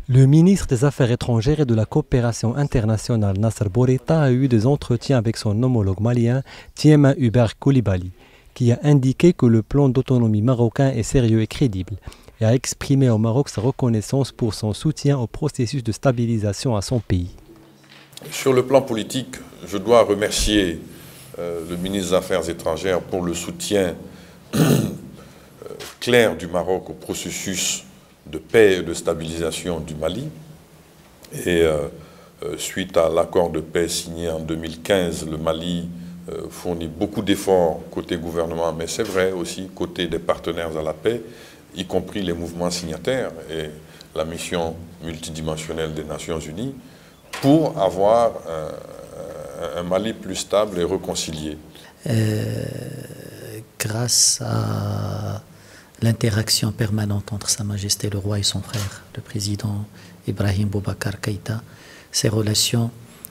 Le ministre des Affaires étrangères et de la coopération internationale Nasser Bourita a eu des entretiens avec son homologue malien Tiéma Hubert Coulibaly, qui a indiqué que le plan d'autonomie marocain est sérieux et crédible, et a exprimé au Maroc sa reconnaissance pour son soutien au processus de stabilisation à son pays. Sur le plan politique, je dois remercier le ministre des Affaires étrangères pour le soutien clair du Maroc au processus de paix et de stabilisation du Mali. Et suite à l'accord de paix signé en 2015, le Mali fournit beaucoup d'efforts côté gouvernement, mais c'est vrai aussi côté des partenaires à la paix, y compris les mouvements signataires et la mission multidimensionnelle des Nations Unies, pour avoir un Mali plus stable et réconcilié. Grâce à l'interaction permanente entre Sa Majesté le Roi et son frère, le président Ibrahim Boubacar Keïta, ces relations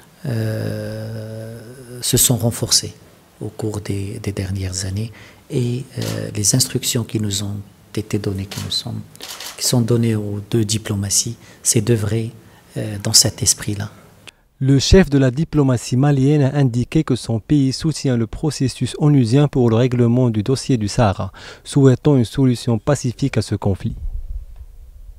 se sont renforcées au cours des dernières années et les instructions qui nous ont été données, qui sont données aux deux diplomaties, c'est d'œuvrer dans cet esprit-là. Le chef de la diplomatie malienne a indiqué que son pays soutient le processus onusien pour le règlement du dossier du Sahara, souhaitant une solution pacifique à ce conflit.